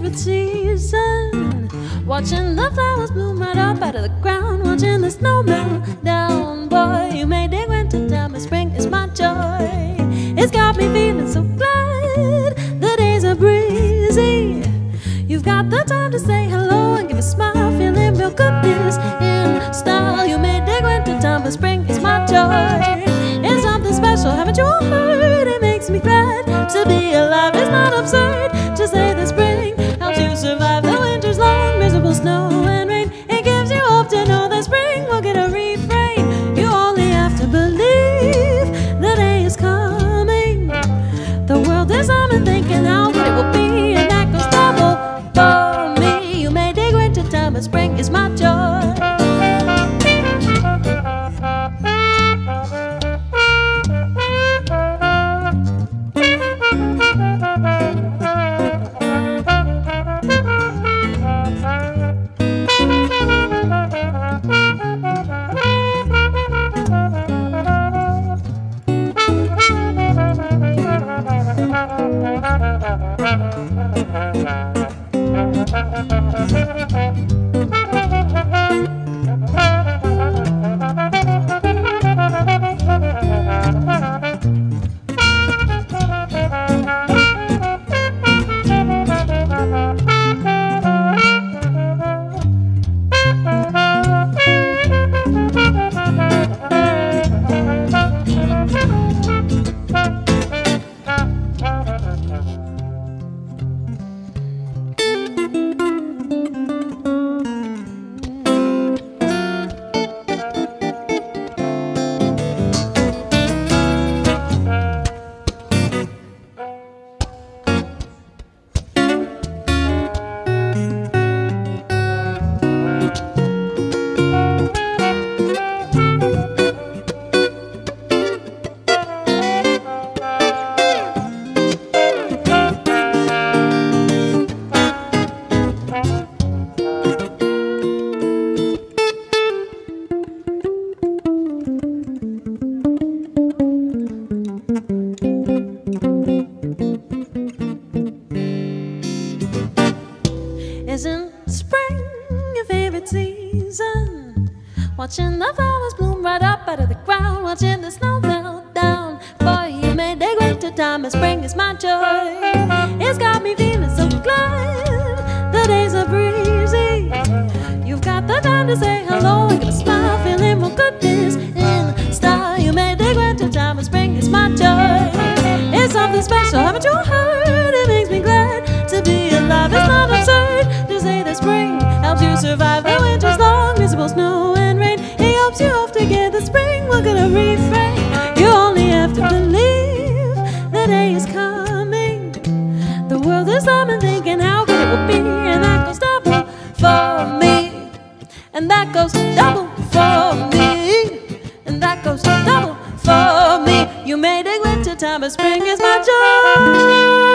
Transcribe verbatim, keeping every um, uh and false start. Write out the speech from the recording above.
favorite season. Watching the flowers bloom right up out of the ground. Watching the snow melt down. Boy, you may dig winter time, but spring is my joy. It's got me feeling so glad. The days are breezy. You've got the time to say hello and give a smile, feeling real goodness in style. You may dig winter time, but spring is my joy. It's something special, haven't you all heard? It makes me glad to be alive. It's not absurd to say that spring helps you survive the winter's long, miserable snow and rain. It gives you hope to know that spring will get a refrain. You only have to believe the day is coming. The world is on and thinking how good it will be, and that goes double for me. You may dig winter time, but spring is my joy. Isn't spring your favorite season? Watching the flowers bloom right up out of the ground. Watching the snow melt down. Boy, you may dig winter time, but spring is my joy. It's got me feeling so glad. The days are breezy. You've got the time to say hello and give a smile, feeling real goodness in style. You may dig winter time, but spring is my joy. It's something special, haven't you heard? It makes me glad to be alive. It's not absurd to say that spring helps you survive the winter's long, miserable snow and rain. It helps you off to get the spring will get a refrain. You only have to believe the day is coming. The world is up and thinking how good it will be, and that goes double for me. And that goes double for me. And that goes double for me. You may dig winter time, but spring is my joy.